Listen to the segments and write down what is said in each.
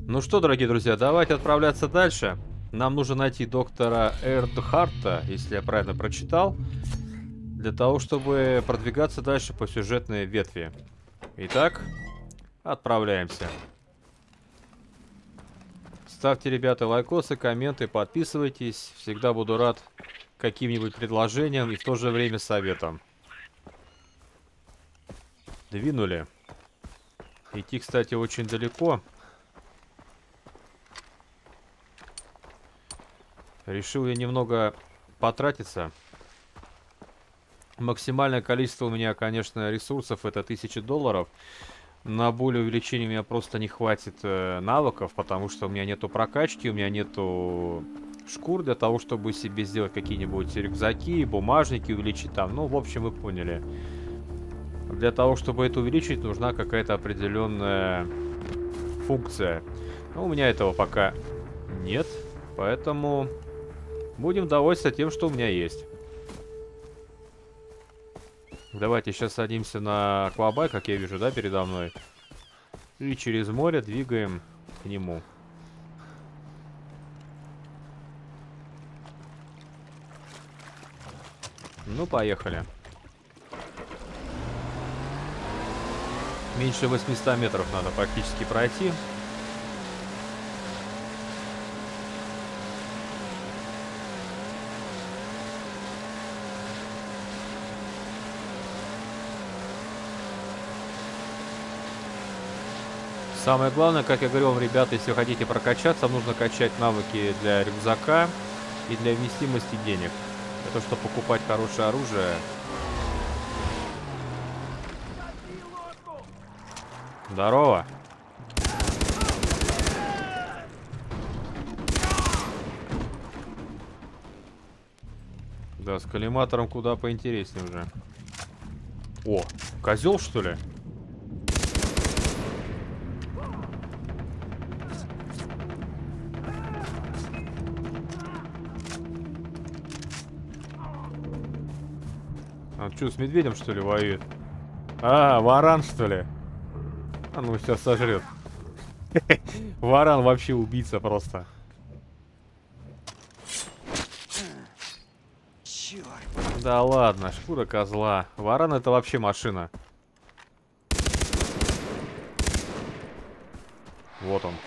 Ну что, дорогие друзья, давайте отправляться дальше. Нам нужно найти доктора Эрдхарта, если я правильно прочитал, для того, чтобы продвигаться дальше по сюжетной ветви. Итак, отправляемся. Ставьте, ребята, лайкосы, комменты, подписывайтесь. Всегда буду рад каким-нибудь предложениям и в то же время советам. Двинули. Идти, кстати, очень далеко. Решил я немного потратиться. Максимальное количество у меня, конечно, ресурсов это 1000 долларов. На более увеличение у меня просто не хватит навыков, потому что у меня нету прокачки, у меня нету шкур для того, чтобы себе сделать какие-нибудь рюкзаки, бумажники увеличить там. Ну, в общем, вы поняли. Для того, чтобы это увеличить, нужна какая-то определенная функция. Но у меня этого пока нет, поэтому будем довольствоваться тем, что у меня есть. Давайте сейчас садимся на аквабайк, как я вижу, да, передо мной. И через море двигаем к нему. Ну, поехали. Меньше 800 метров надо практически пройти. Самое главное, как я говорил вам, ребята, если вы хотите прокачаться, нужно качать навыки для рюкзака и для вместимости денег. Для того, чтобы покупать хорошее оружие. Здорово. Да, с коллиматором куда поинтереснее уже. О, козел, что ли? А что, с медведем, что ли, воюет? А, варан, что ли? А ну, сейчас сожрет. Варан вообще убийца просто. Да ладно, шкура козла. Варан это вообще машина. Вот он.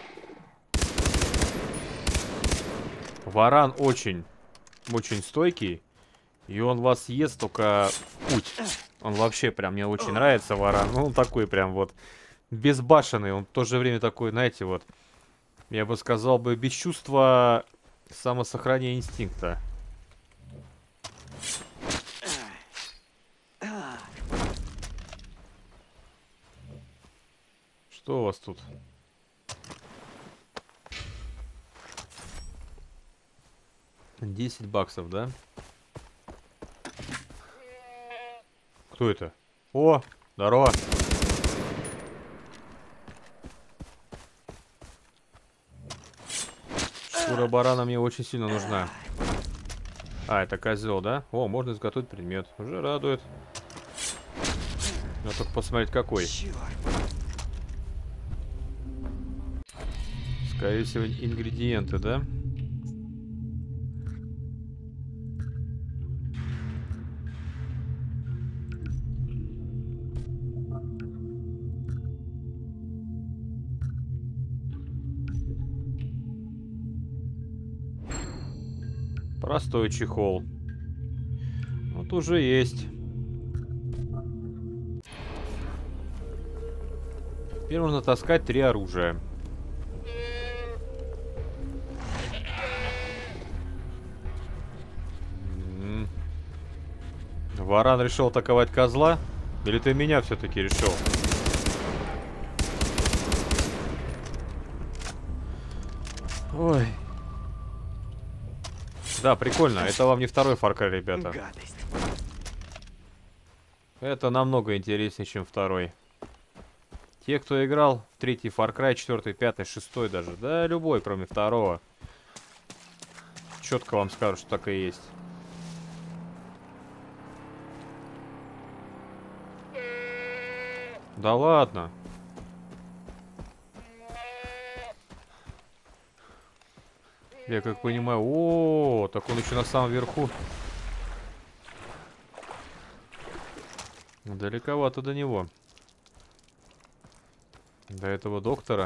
Варан очень стойкий. И он вас ест только в путь. Он вообще прям, мне очень нравится, Варан. Ну, он такой прям вот безбашенный. Он в то же время такой, знаете, вот. Я бы сказал бы, без чувства самосохранения инстинкта. Что у вас тут? $10, да? Кто это? О, здорово. Шкура барана мне очень сильно нужна. А, это козел, да? О, можно изготовить предмет. Уже радует. Надо только посмотреть, какой. Скорее всего, ингредиенты, да? Простой чехол. Вот уже есть. Теперь нужно таскать 3 оружия. Варан решил атаковать козла? Или ты меня все-таки решил? Ой. Да, прикольно. Это вам не второй Far Cry, ребята. Это намного интереснее, чем второй. Те, кто играл в третий Far Cry, 4, 5, 6 даже. Да, любой, кроме второго. Четко вам скажу, что так и есть. Да ладно. Я как понимаю... О, так он еще на самом верху. Далековато до него. До этого доктора.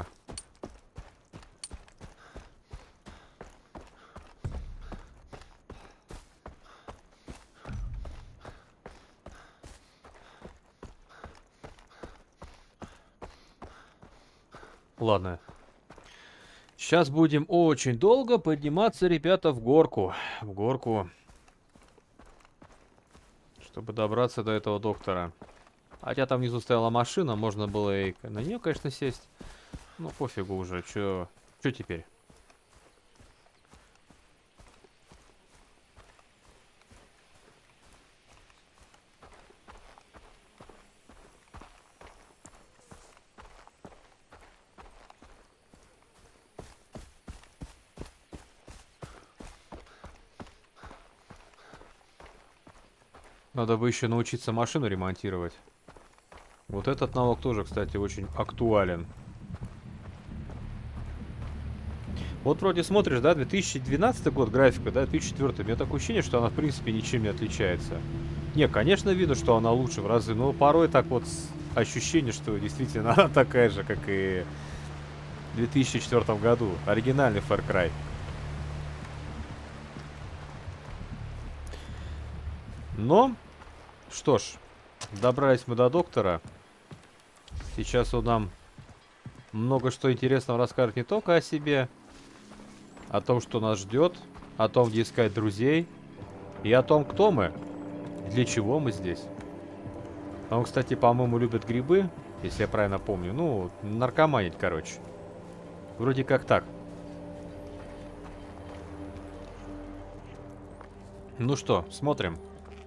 Ладно. Сейчас будем очень долго подниматься, ребята, в горку. В горку. Чтобы добраться до этого доктора. Хотя там внизу стояла машина, можно было и на нее, конечно, сесть. Ну, пофигу уже, чё теперь? Надо бы еще научиться машину ремонтировать. Вот этот навык тоже, кстати, очень актуален. Вот вроде смотришь, да, 2012 год графика, да, 2004. У меня такое ощущение, что она, в принципе, ничем не отличается. Не, конечно, видно, что она лучше в разы, но порой так вот ощущение, что действительно она такая же, как и в 2004 году. Оригинальный Far Cry. Но, что ж, добрались мы до доктора. Сейчас он нам много что интересного расскажет не только о себе, о том, что нас ждет, о том, где искать друзей, и о том, кто мы, для чего мы здесь. Он, кстати, по-моему, любит грибы, если я правильно помню. Ну, наркоманить, короче. Вроде как так. Ну что, смотрим.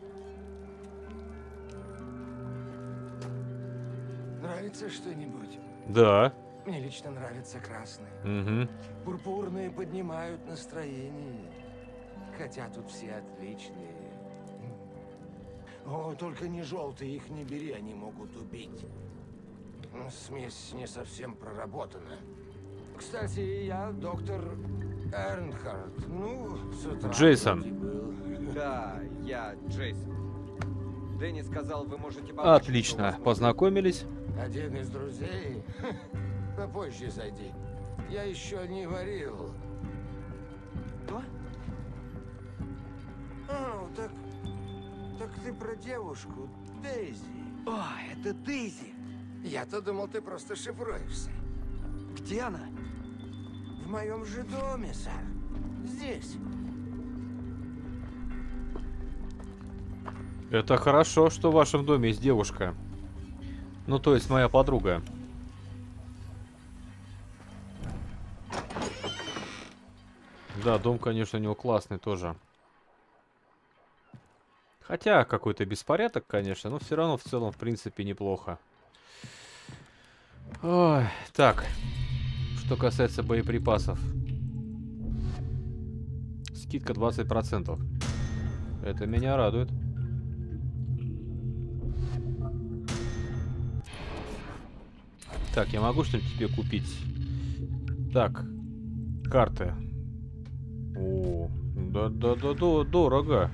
Нравится что-нибудь? Да. Мне лично нравятся красные. Угу. Пурпурные поднимают настроение. Хотя тут все отличные. О, только не желтые, их не бери, они могут убить. Смесь не совсем проработана. Кстати, я доктор Эрнхард. Ну, с утра Джейсон. был. Да, я Джейсон. Дэнни сказал, вы можете помочь. Отлично, познакомились. Один из друзей? Попозже зайди. Я еще не варил. Что? Так ты про девушку, Дейзи. О, это Дейзи. Я-то думал, ты просто шифруешься. Где она? В моем же доме, сэр. Здесь. Это хорошо, что в вашем доме есть девушка. Ну, то есть моя подруга. Да, дом, конечно, у него классный тоже. Хотя какой-то беспорядок, конечно, но все равно в целом, в принципе, неплохо. Ой, так, что касается боеприпасов. Скидка 20%. Это меня радует. Так, я могу что-нибудь тебе купить? Так, карты. О, да, дорого.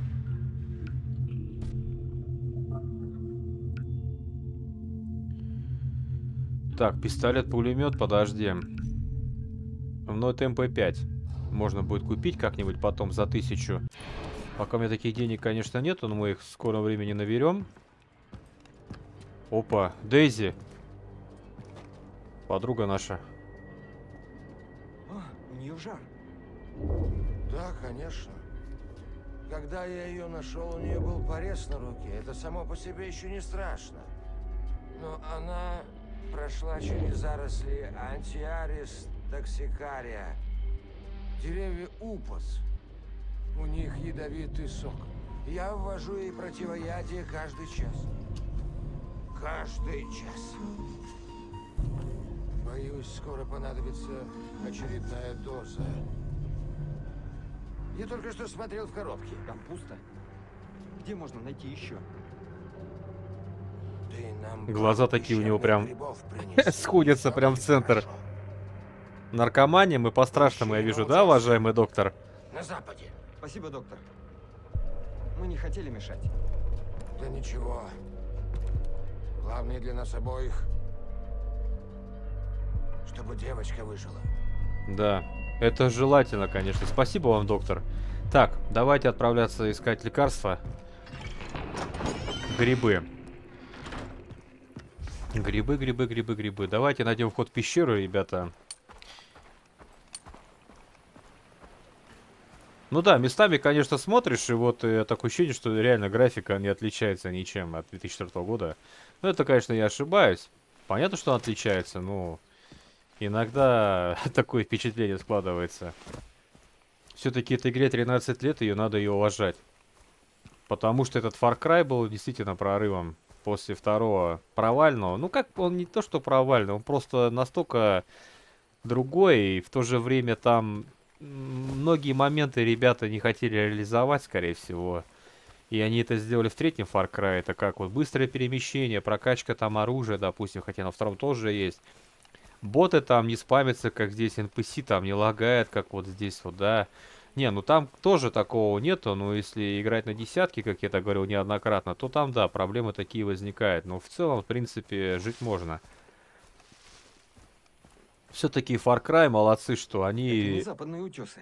Так, пистолет-пулемет, подожди. Но это МП5. Можно будет купить как-нибудь потом за 1000. Пока у меня таких денег, конечно, нету, но мы их в скором времени наберем. Опа, Дейзи. Подруга наша. О, у нее жар. Да, конечно. Когда я ее нашел, у нее был порез на руке. Это само по себе еще не страшно. Но она прошла через заросли антиарис токсикария. Деревья упас. У них ядовитый сок. Я ввожу ей противоядие каждый час. Каждый час. Боюсь, скоро понадобится очередная доза. Я только что смотрел в коробке. Там пусто. Где можно найти еще? Ты нам Глаза такие у него прям грибов принеси. сходятся прям в центр. Хорошо. наркоманиям и по-страшному, я вижу, да, уважаемый доктор? На западе. Спасибо, доктор. Мы не хотели мешать. Да ничего. Главное для нас обоих, чтобы девочка выжила. Да, это желательно, конечно. Спасибо вам, доктор. Так, давайте отправляться искать лекарства. Грибы. Грибы, грибы, грибы, грибы. Давайте найдем вход в пещеру, ребята. Ну да, местами, конечно, смотришь, и вот такое ощущение, что реально графика не отличается ничем от 2004 года. Ну, это, конечно, я ошибаюсь. Понятно, что он отличается, но иногда такое впечатление складывается. Все-таки этой игре 13 лет, ее надо ее уважать. Потому что этот Far Cry был действительно прорывом после второго провального. Ну, как он не то, что провальный, он просто настолько другой, и в то же время там многие моменты ребята не хотели реализовать, скорее всего. И они это сделали в третьем Far Cry. Это как вот быстрое перемещение, прокачка там оружия, допустим, хотя на втором тоже есть. Боты там не спамятся, как здесь, NPC там не лагает, как вот здесь вот, да. Не, ну там тоже такого нету, но если играть на десятки, как я так говорил неоднократно, то там, да, проблемы такие возникают. Но в целом, в принципе, жить можно. Все-таки Far Cry молодцы, что Это они... не западные утесы.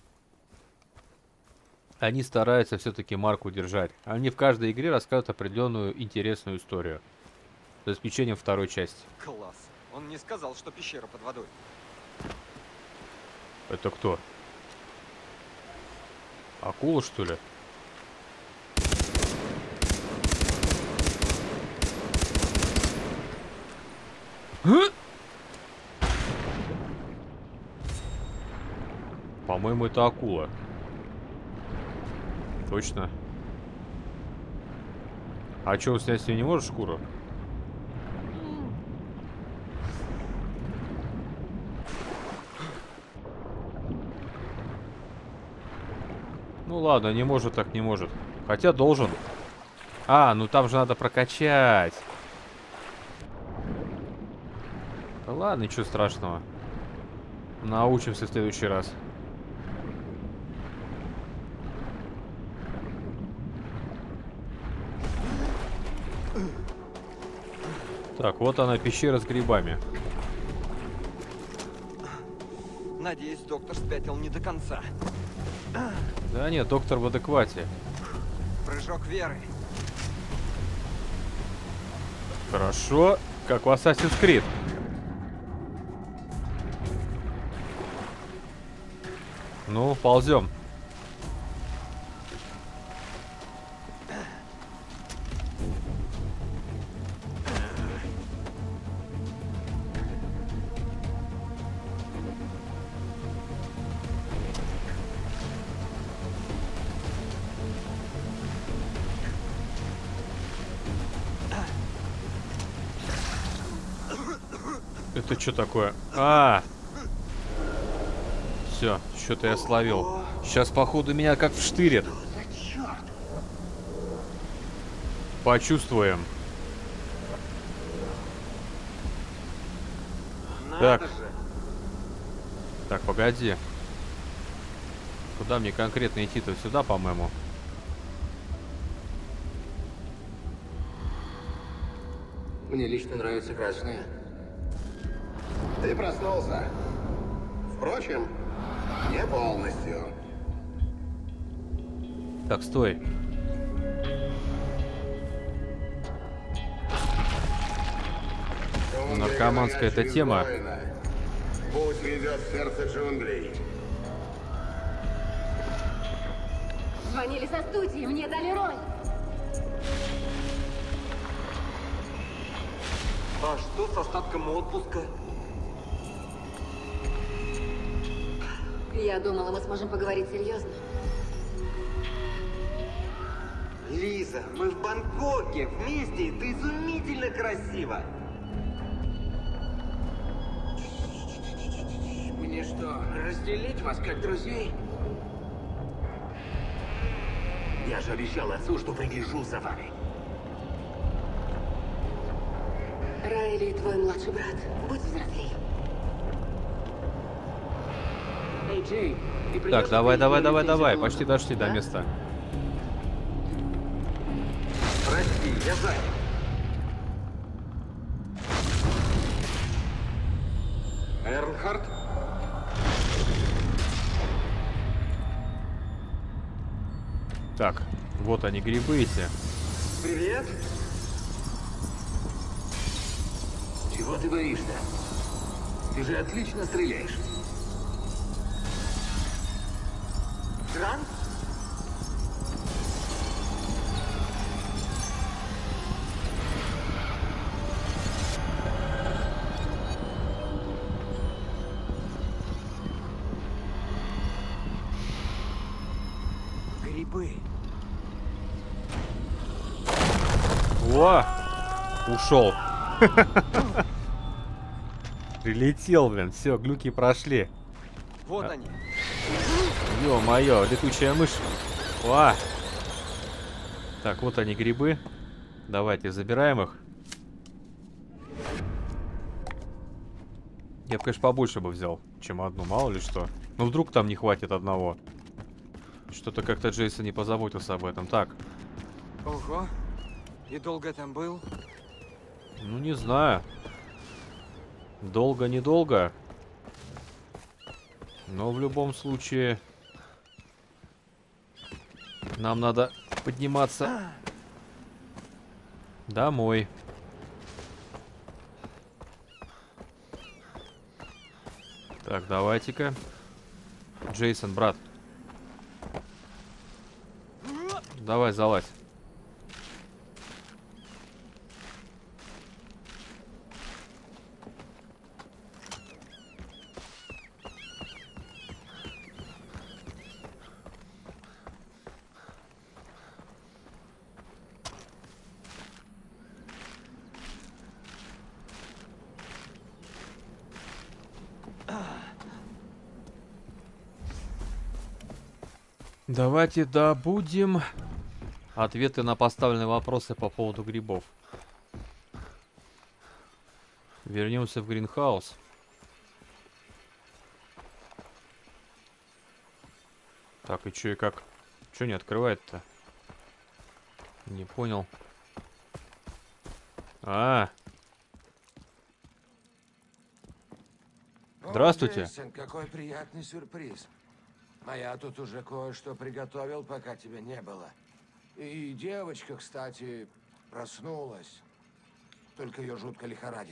Они стараются все-таки марку держать. Они в каждой игре рассказывают определенную интересную историю. За исключением второй части. Класс. Он не сказал, что пещера под водой. Это кто? Акула, что ли? По-моему, это акула. Точно. А что, снять с нее не можешь шкуру? Ну ладно, не может так не может. Хотя должен. А, ну там же надо прокачать. Да ладно, ничего страшного. Научимся в следующий раз. Так, вот она, пещера с грибами. Надеюсь, доктор спятил не до конца. Да нет, доктор в адеквате. Прыжок веры. Хорошо, как в Assassin's Creed. Ну, ползем. Это что такое? А! Все, что-то я словил. Сейчас, походу, меня как вштырит. Почувствуем. Так. Так, погоди. Куда мне конкретно идти-то? Сюда, по-моему. Мне лично нравятся красные. Ты проснулся. Впрочем, не полностью. Так, стой. Наркоманская эта тема. Путь ведет в сердце джунглей. Звонили со студии, мне дали роль. А что с остатком отпуска? Я думала, мы сможем поговорить серьезно. Лиза, мы в Бангкоке вместе, и ты изумительно красива. Мне что, разделить вас как друзей? Я же обещал отцу, что пригляжу за вами. Райли, твой младший брат, будь взрослей. Эй, Джей, ты Так, придёшь давай, ответить давай, на давай, лицензию давай. клуба? Почти дошли до Да? места. Прости, я занят. Эрнхард? Так, вот они, грибы эти. Привет. Чего ты боишься? Ты же отлично стреляешь. Грант? Грибы. О! Ушел. Прилетел, блин. Все, глюки прошли. Вот они. Ё-моё, летучая мышь. О! Так, вот они, грибы. Давайте, забираем их. Я бы, конечно, побольше бы взял, чем одну, мало ли что. Ну, вдруг там не хватит одного. Что-то как-то Джейсон не позаботился об этом. Так, Ого. И долго там был? ну не знаю. Долго-недолго. Но в любом случае... Нам надо подниматься домой. Так, давайте-ка. Джейсон, брат. Давай, залазь. Давайте добудем ответы на поставленные вопросы по поводу грибов. Вернемся в гринхаус. Так, и чё, и как? Чё не открывает-то? Не понял. А, Здравствуйте. О, Джейсон, какой приятный сюрприз. А я тут уже кое-что приготовил, пока тебя не было. И девочка, кстати, проснулась. Только ее жутко лихорадит.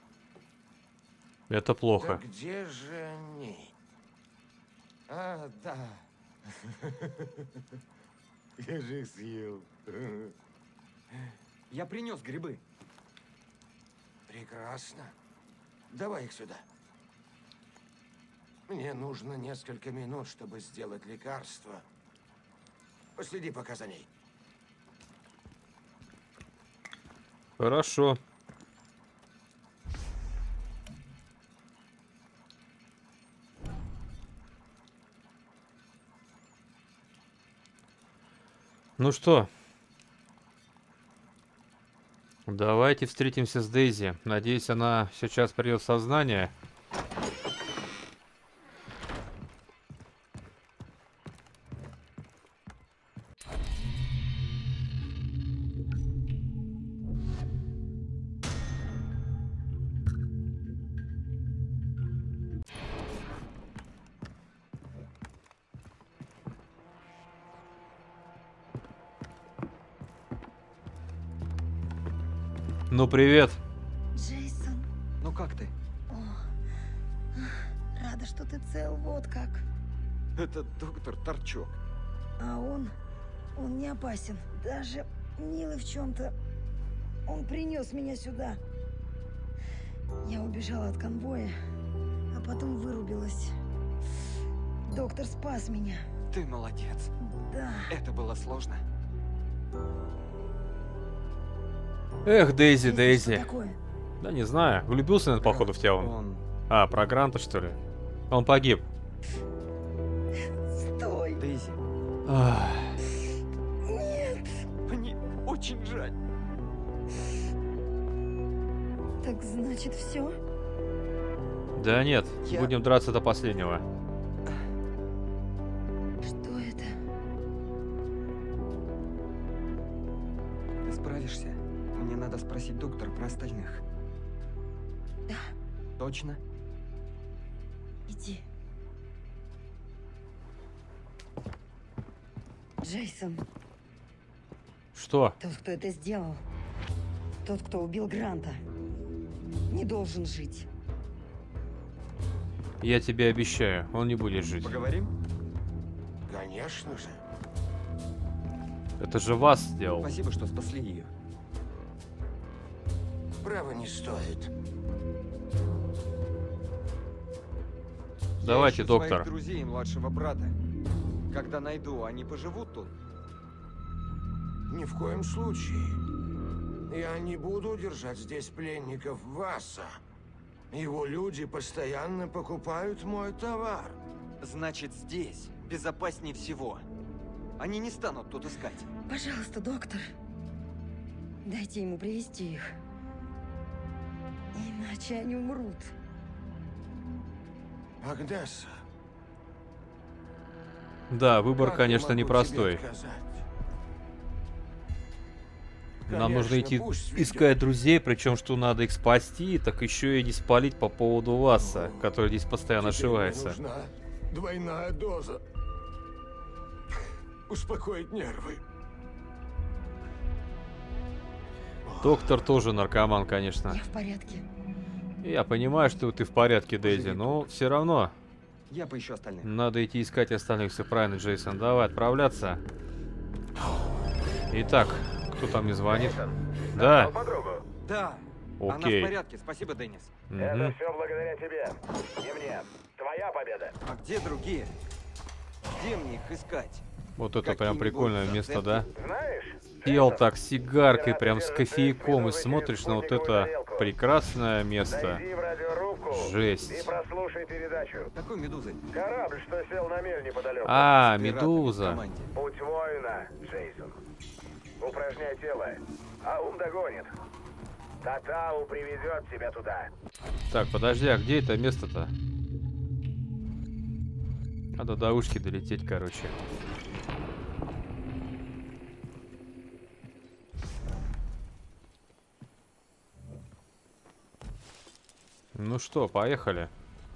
это плохо. Так где же они? А, да. Я же их съел. Я принес грибы. Прекрасно. Давай их сюда. Мне нужно несколько минут, чтобы сделать лекарство. Последи пока за ней. Хорошо. Ну что? Давайте встретимся с Дейзи. Надеюсь, она сейчас придет в сознание. Ну, привет. Джейсон, Ну как ты? рада, что ты цел, вот как. Это доктор Торчок. А он не опасен, даже милый в чем-то. Он принес меня сюда. Я убежала от конвоя, а потом вырубилась. Доктор спас меня. Ты молодец. Да. Это было сложно. Эх, Дейзи, Джейсон, Дейзи. что такое? Да не знаю. Влюбился, наверное, походу, в тебя он. Он... А, про Гранта, что ли? Он погиб. Стой! Дейзи. Ах, Нет! Мне очень жаль. Так значит все? да нет, Я- будем драться до последнего. Справишься? Мне надо спросить доктора про остальных. Да, Точно? иди. Джейсон, Что? тот, кто это сделал, тот, кто убил Гранта, не должен жить. Я тебе обещаю, он не будет жить. Поговорим? Конечно же. Это же вас сделал. Спасибо, что спасли ее. Право не стоит. Давайте, Я ищу доктор. своих друзей и младшего брата. Когда найду, они поживут тут? Ни в коем случае. Я не буду держать здесь пленников Васа. Его люди постоянно покупают мой товар. Значит, здесь безопаснее всего. Они не станут тут искать. Пожалуйста, доктор, дайте ему привести их. Иначе они умрут. Агнеса. Да, выбор, как я конечно, могу непростой. тебе отказать? Нам нужно Конечно, идти пусть ведет. искать друзей, причем что надо их спасти, так еще и не спалить по поводу Васа, который здесь постоянно Теперь мне ошивается. нужна двойная доза. Успокоить нервы. Доктор тоже наркоман, конечно. Я в порядке. Я понимаю, что ты в порядке, Дейзи, но все равно Я поищу остальных. надо идти искать остальных. Все правильно, Джейсон. Давай, отправляться. Итак, кто там мне звонит? Да. Да. Окей. Она в порядке. Спасибо, Деннис. Мгм. все благодаря тебе. Не мне. Твоя победа. А где другие? Где мне их искать? Вот это прям Какие-нибудь прикольное место, да? Знаешь? Сел так с сигаркой, прям с кофейком и смотришь на вот это прекрасное место. Зайди в радиорубку и Жесть. прослушай передачу. Какой медузы? Корабль, что сел на мель неподалеку. А, Пиратами в медуза. команде. Путь воина, Джейсон. Упражняй тело, а ум догонит. Татау приведет тебя туда. Так, подожди, а где это место-то? Надо до ушки долететь, короче. Ну что, поехали.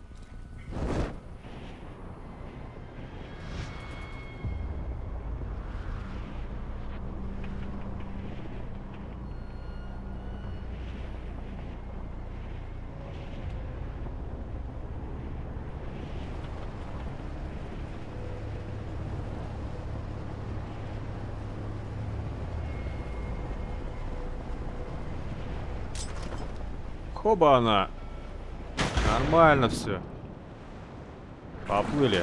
Хоба она. Нормально все. Поплыли.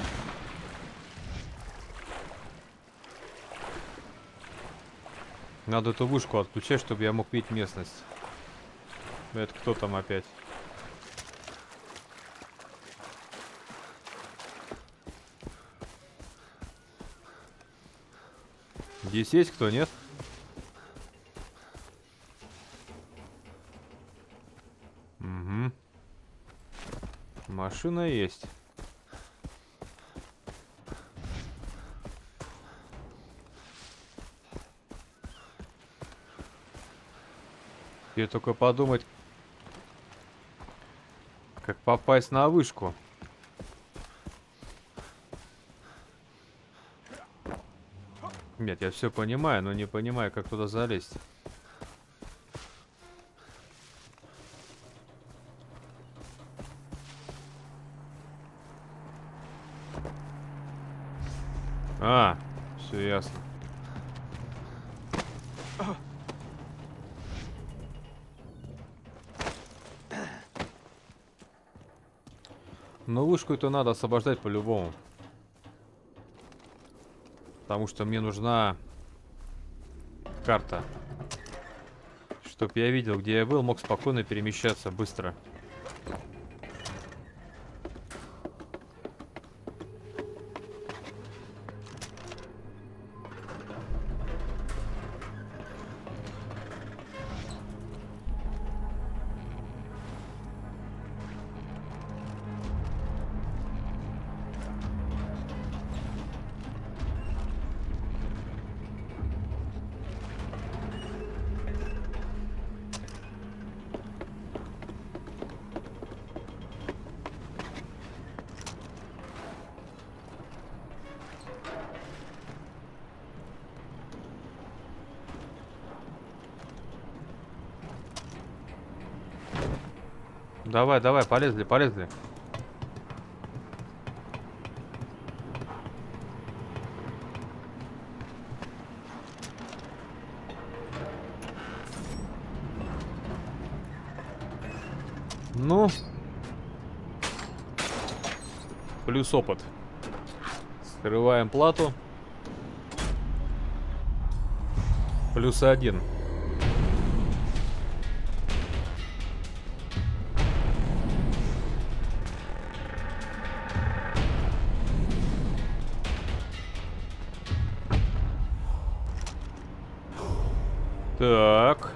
Надо эту вышку отключать, чтобы я мог видеть местность. Это кто там опять? Здесь есть кто, нет? Угу. Машина есть. И только подумать, как попасть на вышку. Нет, я все понимаю, но не понимаю, как туда залезть. А, все ясно. Но вышку эту надо освобождать по-любому. Потому что мне нужна карта. Чтоб я видел, где я был, мог спокойно перемещаться быстро. Давай, давай, полезли, полезли. Ну. Плюс опыт. Скрываем плату. Плюс 1. Так.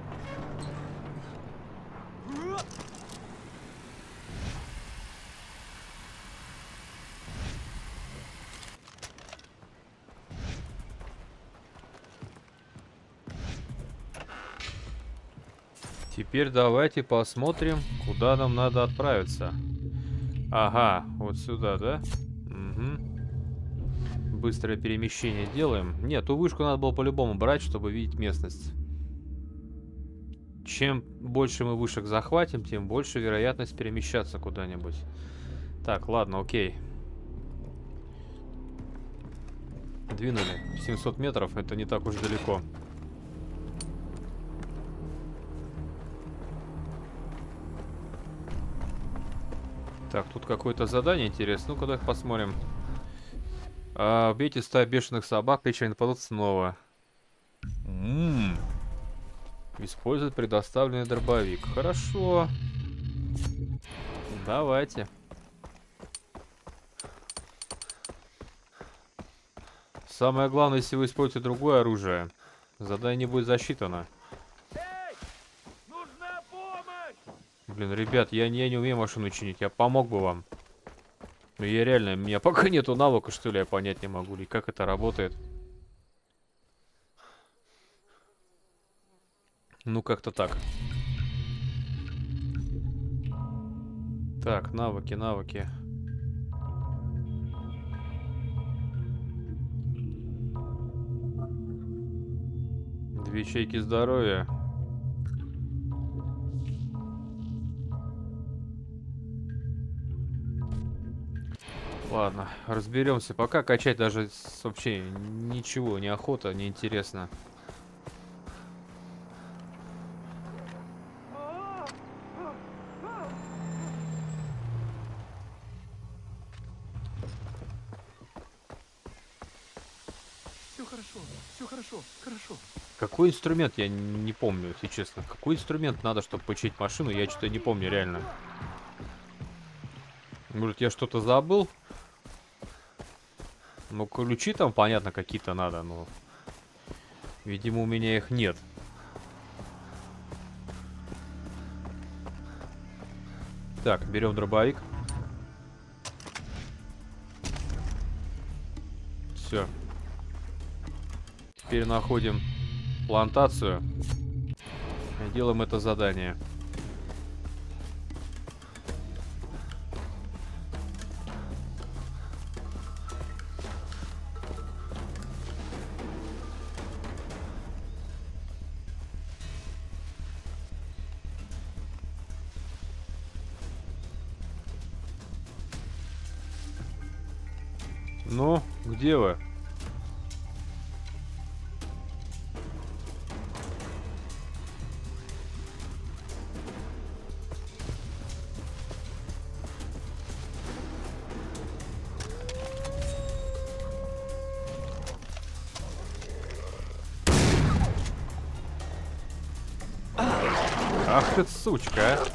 Теперь давайте посмотрим, куда нам надо отправиться. Ага, вот сюда, да? Угу. Быстрое перемещение делаем. Нет, ту вышку надо было по-любому брать, чтобы видеть местность. Чем больше мы вышек захватим, тем больше вероятность перемещаться куда-нибудь. Так, ладно, окей. Двинули. 700 метров, это не так уж далеко. Так, тут какое-то задание интересное. Ну-ка, давай посмотрим. Убейте 100 бешеных собак, вечером нападут снова. Использовать предоставленный дробовик. Хорошо. Давайте. Самое главное, если вы используете другое оружие, задание не будет засчитано. Блин, ребят, я не умею машину чинить, я помог бы вам. Но я реально, у меня пока нету навыка, что ли, я понять не могу, и как это работает. Ну, как-то так. Так, навыки, навыки. Две ячейки здоровья. Ладно, разберемся. Пока качать даже вообще ничего, не охота, не интересно. Все хорошо, хорошо. Какой инструмент, я не помню, если честно. Какой инструмент надо, чтобы починить машину, я что-то не помню, реально. Может, я что-то забыл? Ну, ключи там, понятно, какие-то надо, но... Видимо, у меня их нет. Так, берем дробовик. Все. Теперь находим плантацию и делаем это задание. Ну, где вы? Ах ты, сучка, а.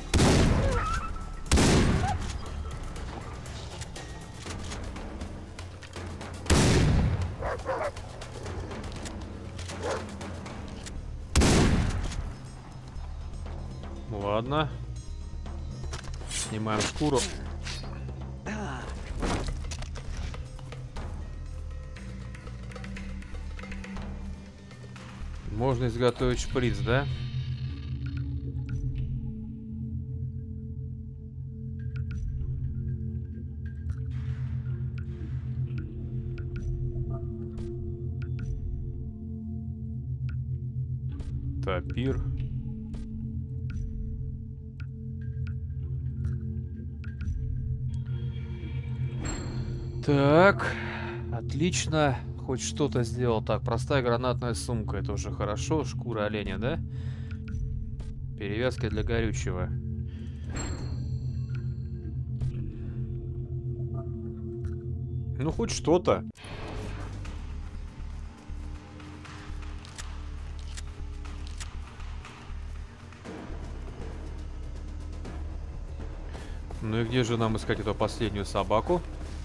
Ладно. Снимаем шкуру. Можно изготовить шприц, да? Тапир. Так, отлично. Хоть что-то сделал. Так, простая гранатная сумка. Это уже хорошо. Шкура оленя, да? Перевязки для горючего. Ну, хоть что-то. Ну и где же нам искать эту последнюю собаку?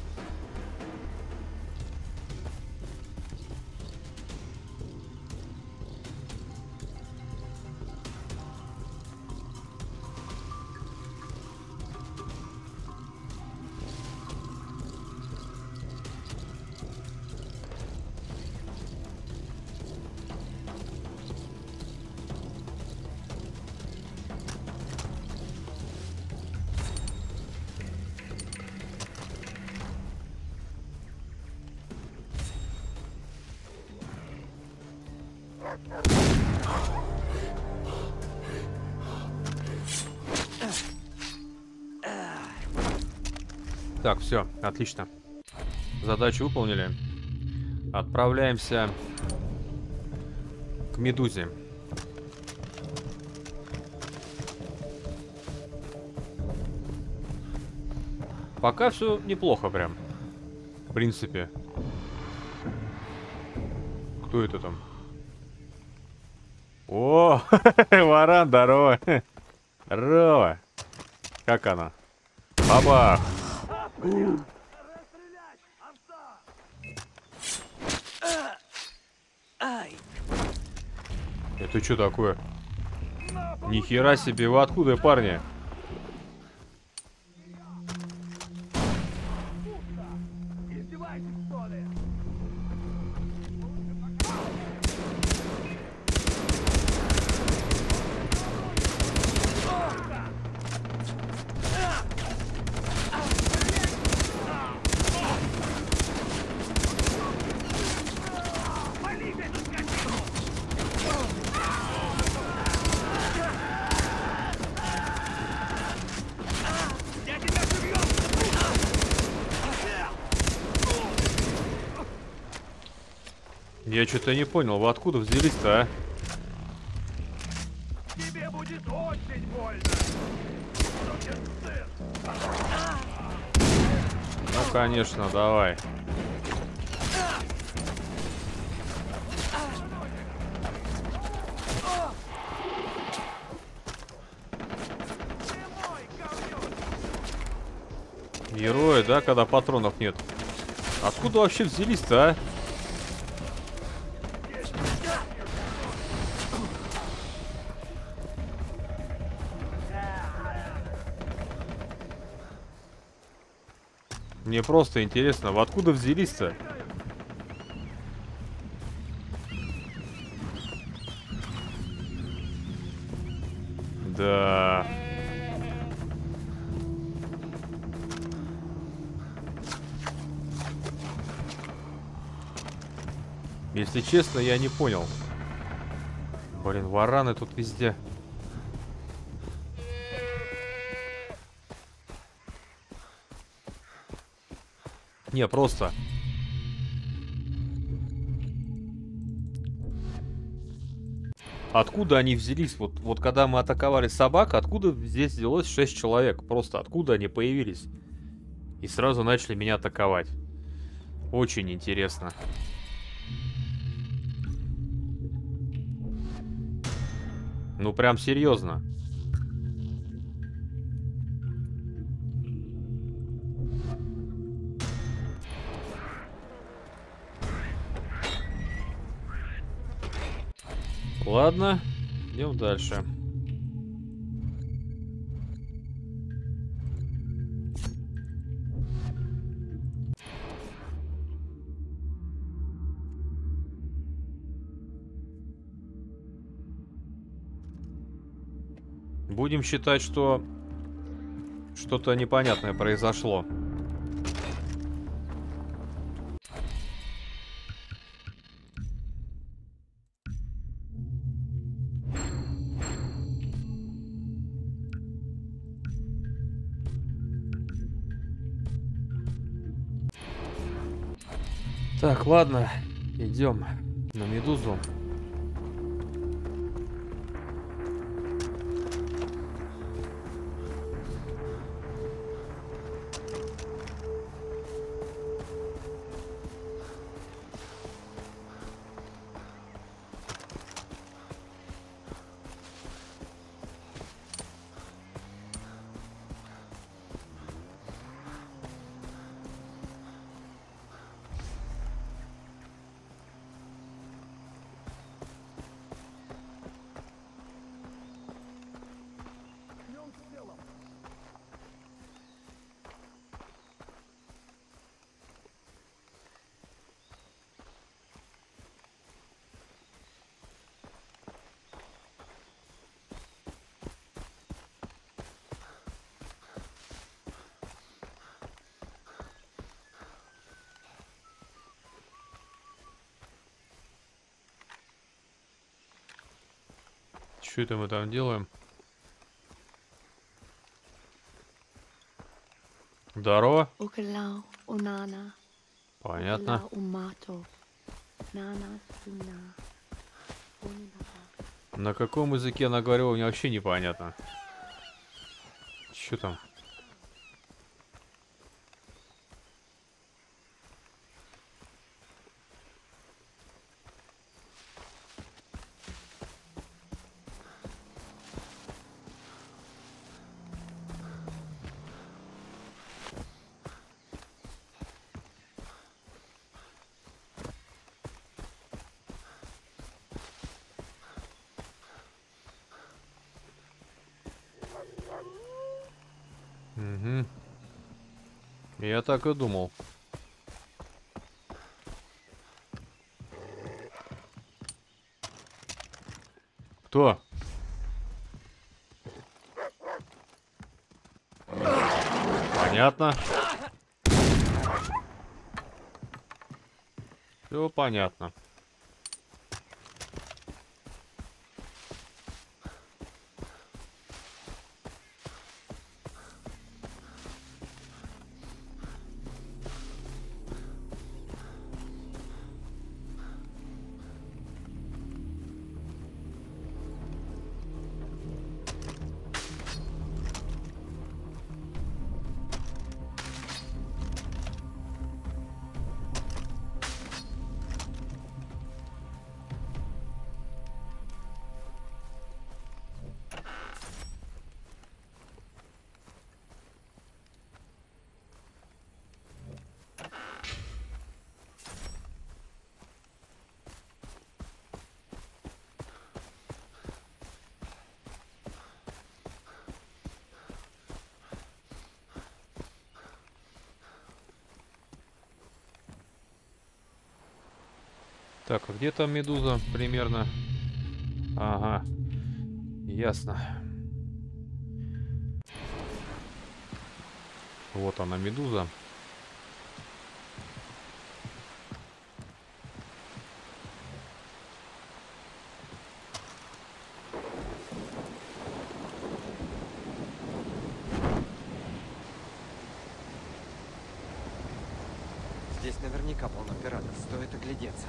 Так, все, отлично. Задачу выполнили. Отправляемся к Медузе. Пока все неплохо прям. В принципе. Кто это там? О, Варан, здорово. Здорово. Как она? Бабах. Это что такое? Нихера себе, вы откуда, парни? Я что-то не понял, вы откуда взялись-то, а? Тебе будет очень больно. Ну, конечно, давай. Герои, да, когда патронов нет. Откуда вообще взялись-то, а? Мне просто интересно, вы откуда взялись-то? Да. Если честно, я не понял. Блин, вараны тут везде. Не, просто. Откуда они взялись? Вот когда мы атаковали собак, откуда здесь взялось 6 человек? Просто откуда они появились? И сразу начали меня атаковать. Очень интересно. Ну прям серьезно. Ладно, идем дальше. Будем считать, что что-то непонятное произошло. Так, ладно, идем на Медузу. Что это мы там делаем? Здорово. Понятно. На каком языке она говорила, мне вообще непонятно. Что там? Угу. Я так и думал. Кто? Понятно. Все понятно. Так, а где там медуза примерно? Ага, ясно. Вот она, медуза. Здесь наверняка полно пиратов, стоит оглядеться.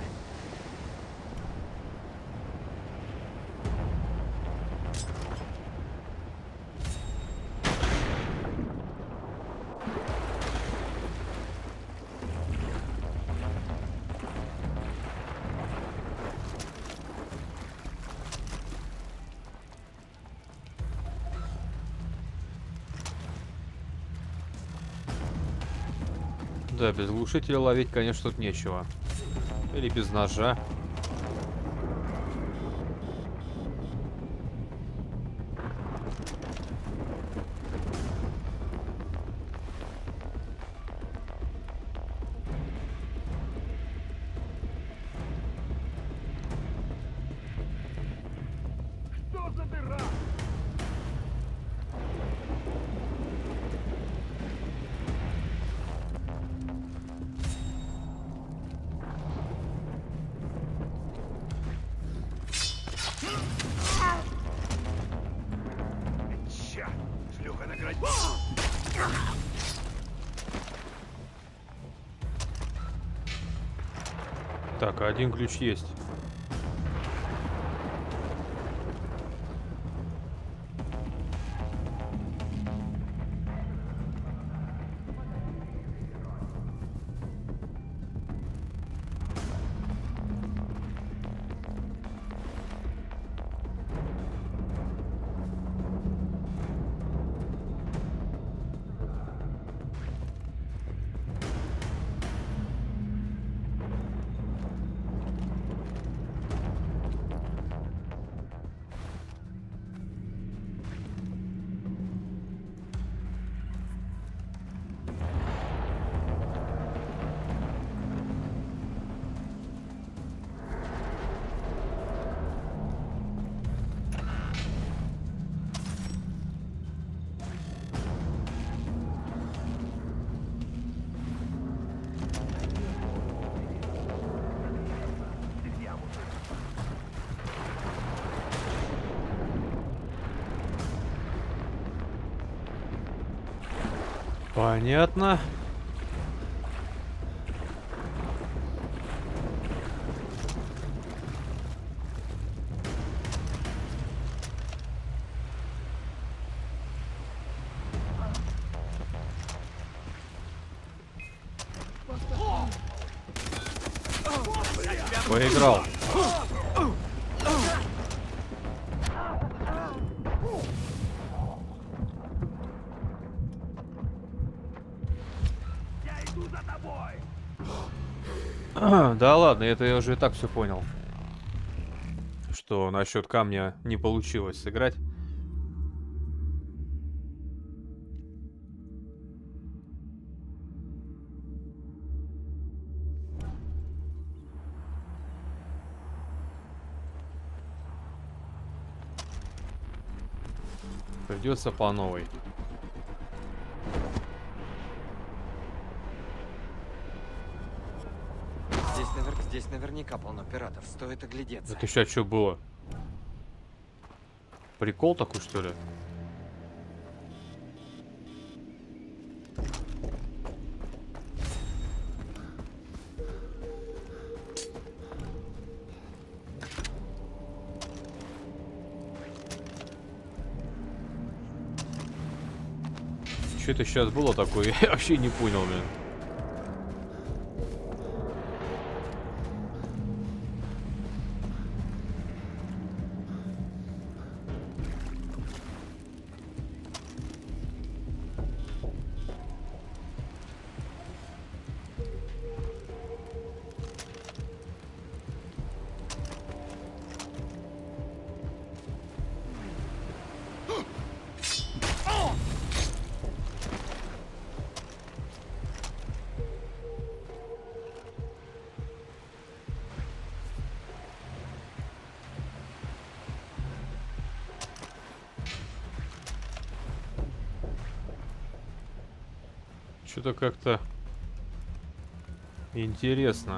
Да, без глушителя ловить, конечно, тут нечего. Или без ножа. Так, один ключ есть. Понятно. Поиграл. Да ладно, это я уже и так все понял. Что насчет камня не получилось сыграть. Придется по новой. Здесь наверняка полно пиратов, стоит оглядеться. Это сейчас что было? Прикол такой, что ли? Что это сейчас было такое? Я вообще не понял, блин. Что-то как-то интересно.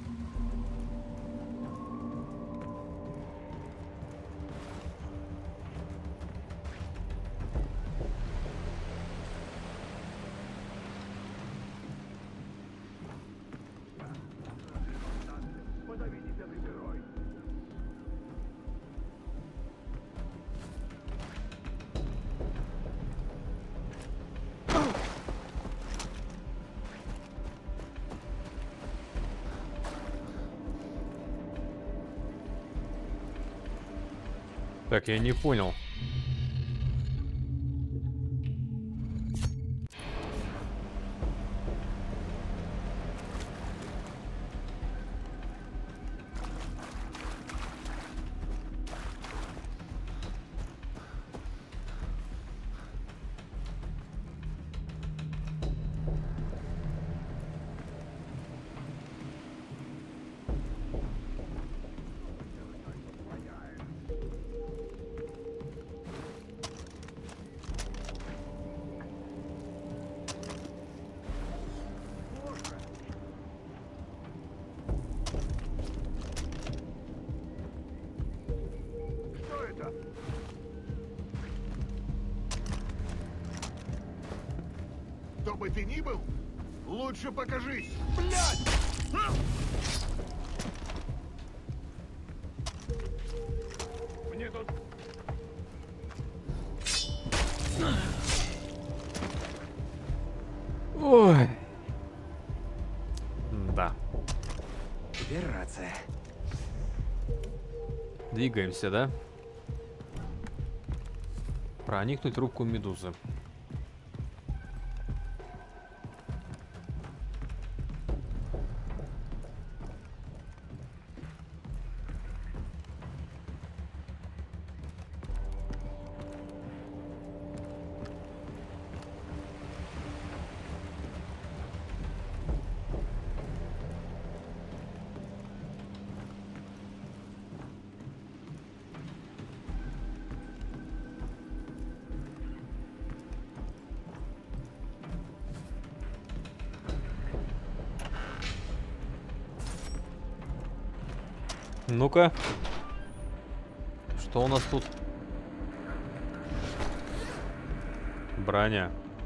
Так, я не понял. Кто бы ты ни был, лучше покажись. Блядь! Ой. Да. Теперь рация. Двигаемся, да? Проникнуть в рубку медузы. Ну-ка. Что у нас тут? Броня.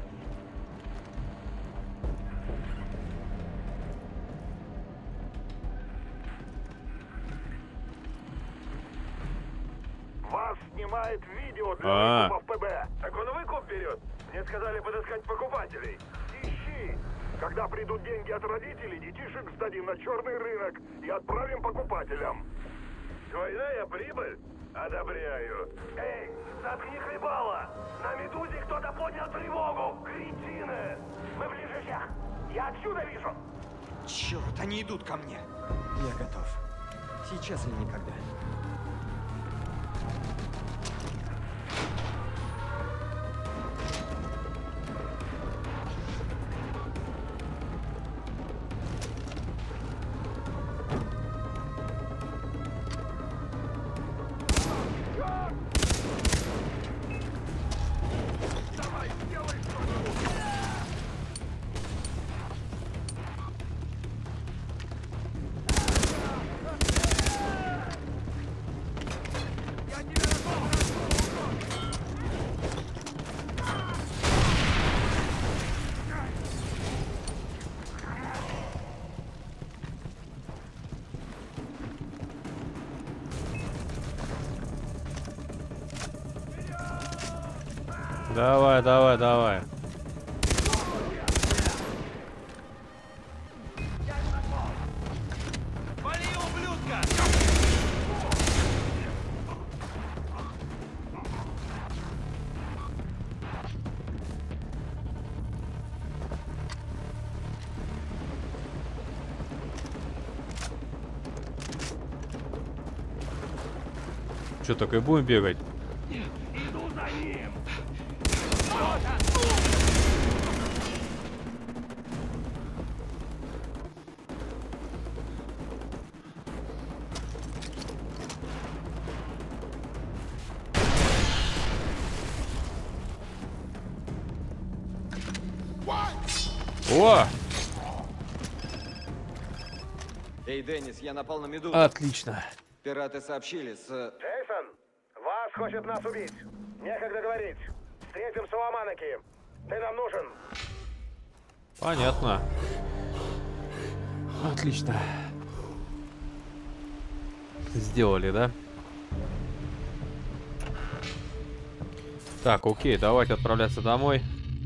Вас снимает видео для выкупа в ПБ. Так он выкуп берет. Мне сказали подыскать покупателей. Ищи. Когда придут деньги от родителей, детишек сдадим на черный рынок и отправим покупателям. Двойная прибыль? Одобряю. Эй, заткни хлебало! На Медузе кто-то поднял тревогу! Кретины! Мы ближе всех! Я отсюда вижу! Черт, они идут ко мне. Я готов. Сейчас или никогда. Давай, давай, давай. Что, так и будем бегать? Иду за ним! О! Эй, Деннис, я напал на Медузу. Отлично. Пираты сообщили с... Джейсон, вас хочет нас убить. Некогда говорить. Встретимся у Аманаки. Ты нам нужен. Понятно. Отлично. Сделали, да? Так, окей, давайте отправляться домой.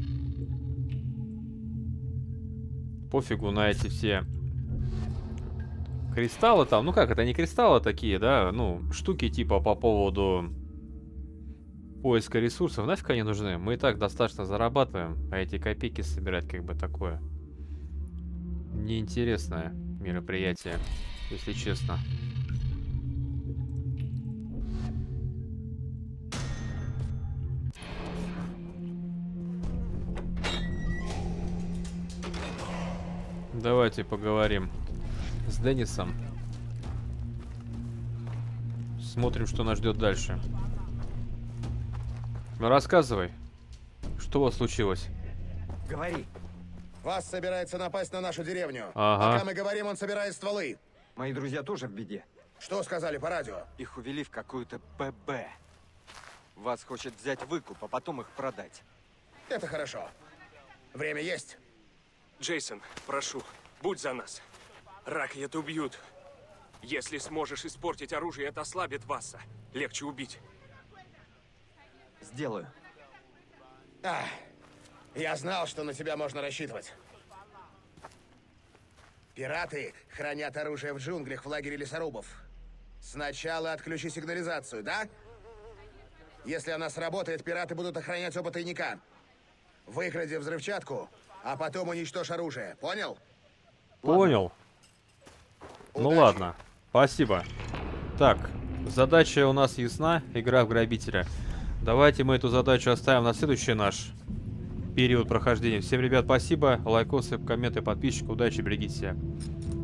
Пофигу на эти все кристаллы там. Ну как, это не кристаллы такие, да? Ну, штуки типа по поводу поиска ресурсов. Нафиг они нужны? Мы и так достаточно зарабатываем. А эти копейки собирать как бы такое неинтересное мероприятие, если честно. Давайте поговорим с Деннисом. Смотрим, что нас ждет дальше. Ну, рассказывай, что у вас случилось? Говори. Вас собирается напасть на нашу деревню. Ага. Пока мы говорим, он собирает стволы. Мои друзья тоже в беде. Что сказали по радио? Их увели в какую-то ПБ. Вас хочет взять выкуп, а потом их продать. Это хорошо. Время есть. Джейсон, прошу, будь за нас. Раки это убьют. Если сможешь испортить оружие, это ослабит Васса. Легче убить. Сделаю. Я знал, что на тебя можно рассчитывать. Пираты хранят оружие в джунглях в лагере лесорубов. Сначала отключи сигнализацию, да? Если она сработает, пираты будут охранять оба тайника. Выкради взрывчатку, а потом уничтожь оружие. Понял? Понял. Ну ладно. Спасибо. Так, задача у нас ясна. Игра в грабителя. Давайте мы эту задачу оставим на следующий наш период прохождения. Всем, ребят, спасибо. Лайкосы, комменты, подписчики. Удачи, берегите себя.